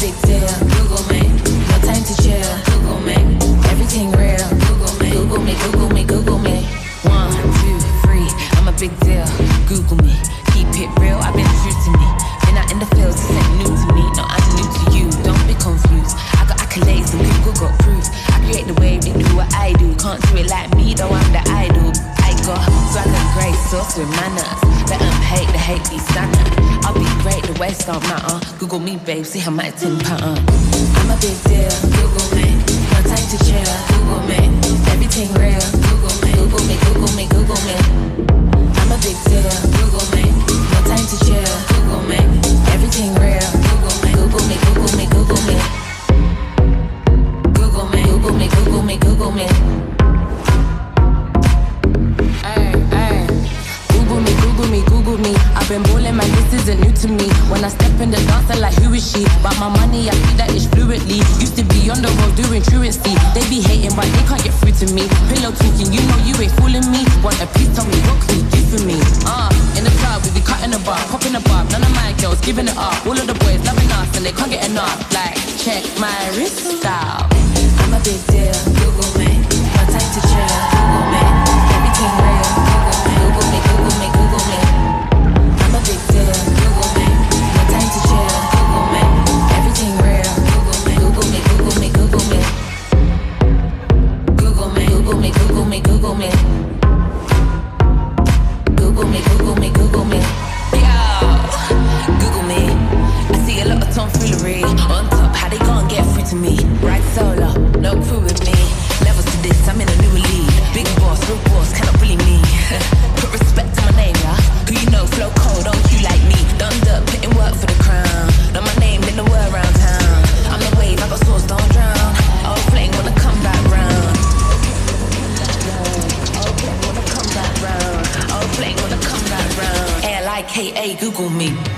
big deal. Google me. No time to chill. Google me. Everything real. Google me. Google me. Google me. Google me. 1, 2, 3. I'm a big deal. Google me. Keep it real. I've been true to me. Been out in the fields. This ain't new to me. No, I'm new to you. Don't be confused. I got accolades and Google got proof. I create the wave and do what I do. Can't do it like me though. I'm the idol. I got swag and grace, sauce with manners. Let them hate, the hate be standard. I'll be great, the waist don't matter. Google me, babe, see how my tin pattern. I'm a big deal, Google me. No time to chill, Google me. Everything real, Google me. Google me, Google me, Google me. I'm a big deal, Google me. No time to chill, Google me. Everything real, Google me. Google me, Google me, Google me. Google me, Google me, Google me, Google me. Google me. I've been ballin', man, this isn't new to me. When I step in the dance, I'm like, who is she? But my money, I see that it's fluently. Used to be on the road doing truancy. They be hating, but they can't get through to me. Pillow talking, you know you ain't fooling me. Want a piece, tell me, what can you do for me? In the club, we be cutting the bar, popping the bar. None of my girls giving it up. All of the boys loving us, and they can't get enough. Like, check my wrist style. I'm a big deal, Google me. No time to chill, Google me. Everything real, Google me, Google me, Google me. I'm a big deal, Google me. No time to chill, Google me. Everything real, Google me, Google me, Google me, Google me. Google me, Google me, Google me, Google me. Google me, Google me, Google me. Yo, Google me. I see a lot of tomfoolery. On top, how they gon' get through to me? Right solo, no crew with me. Levels to this, I'm in a new league. Big boss, real boss, cannot bully me. Put respect to my name, yeah. Who you know, flow cold, don't you like me? Done dirt, putting work for the crown. Know my name in the word around town. I'm the wave, I got sauce, don't drown. Old flame wanna come back round. Old flame wanna come back round. Old flame wanna come back round. ALIKA, Google me.